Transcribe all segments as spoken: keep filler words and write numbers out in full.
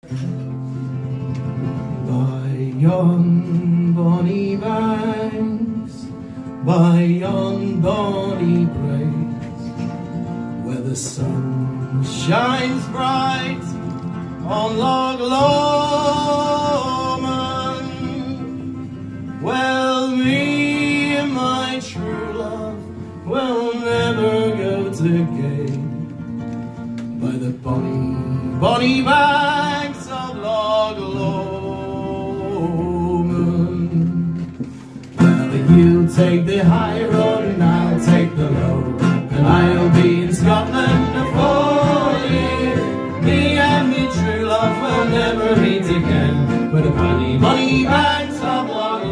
By yon bonny banks, by yon bonny braes, where the sun shines bright on Loch Lomond, well, me and my true love will never go to gate by the bonny, bonny banks of Loch Lomond. Well, you take the high road and I'll take the low, and I'll be in Scotland before you. Me and me true love will never meet again by the bonny, bonny banks of Loch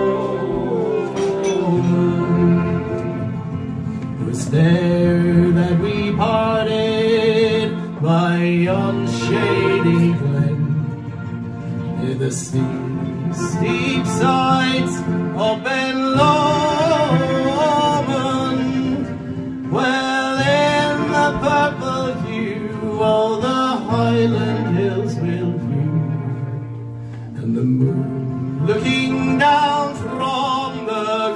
Lomond. It was there that we parted by yon shady glen, near the steep, steep sides of Ben Lomond. Well, in the purple hue all the Highland hills will view, and the moon looking down from the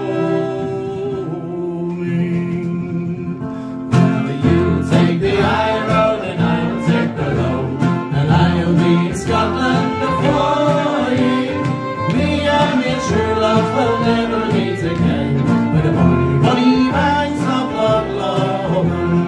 gloaming. Well, you'll take the high road and I'll take the low, and I'll be in Scotland before you. Me and me true love will never meet again by the bonny, bonny banks of Loch Lomond.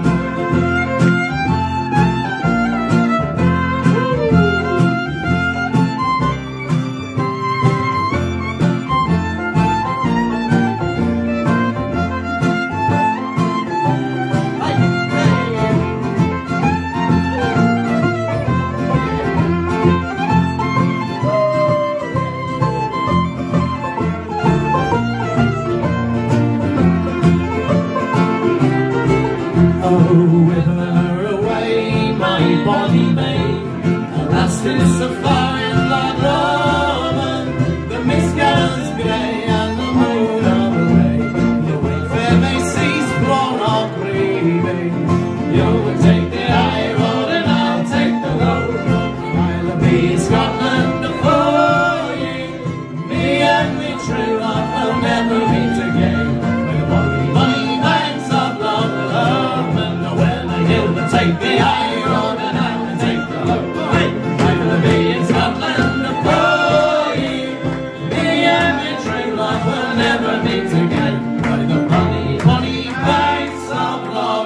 Oh, whither away, my bonny maid? Alas, 'tis so far in Loch Lomond. The mist gathers grey and the moon away. The wayfarer may cease from our grieving. You will take the high road and I'll take the low, and I'll be in Scotland before you. Me and me true love will never meet again by the bonny, bonny banks of Loch Lomond. Take the high road and I will take the low. I will be in Scotland before you. Me and me true love will never meet again by the bonny, bonny banks of Loch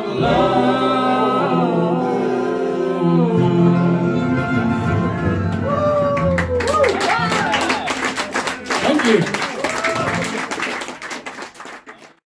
Lomond. Thank you.